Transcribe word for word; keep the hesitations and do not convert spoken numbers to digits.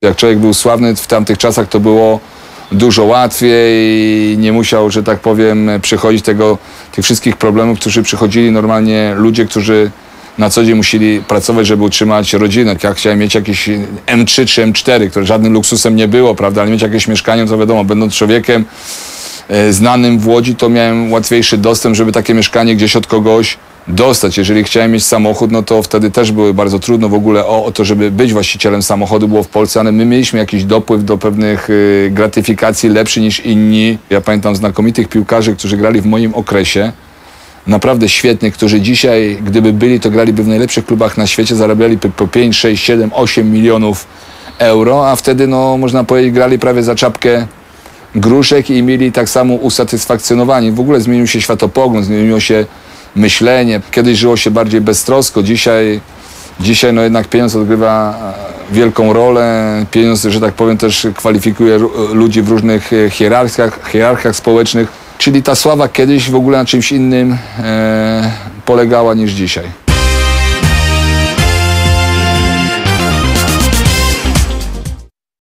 Jak człowiek był sławny w tamtych czasach, to było dużo łatwiej, nie musiał, że tak powiem, przychodzić tego, tych wszystkich problemów, którzy przychodzili normalnie ludzie, którzy na co dzień musieli pracować, żeby utrzymać rodzinę. Ja chciałem mieć jakieś M trzy czy M cztery, które żadnym luksusem nie było, prawda, ale mieć jakieś mieszkanie, to wiadomo, będąc człowiekiem e, znanym w Łodzi, to miałem łatwiejszy dostęp, żeby takie mieszkanie gdzieś od kogoś dostać. Jeżeli chciałem mieć samochód, no to wtedy też były bardzo trudno w ogóle o, o to, żeby być właścicielem samochodu, było w Polsce, ale my mieliśmy jakiś dopływ do pewnych y, gratyfikacji lepszy niż inni. Ja pamiętam znakomitych piłkarzy, którzy grali w moim okresie, naprawdę świetnych, którzy dzisiaj, gdyby byli, to graliby w najlepszych klubach na świecie, zarabialiby po pięć, sześć, siedem, osiem milionów euro, a wtedy, no można powiedzieć, grali prawie za czapkę gruszek i mieli tak samo usatysfakcjonowani. W ogóle zmienił się światopogląd, zmieniło się myślenie. Kiedyś żyło się bardziej beztrosko, dzisiaj, dzisiaj no jednak pieniądz odgrywa wielką rolę. Pieniądz, że tak powiem, też kwalifikuje ludzi w różnych hierarchiach, hierarchiach społecznych. Czyli ta sława kiedyś w ogóle na czymś innym e, polegała niż dzisiaj.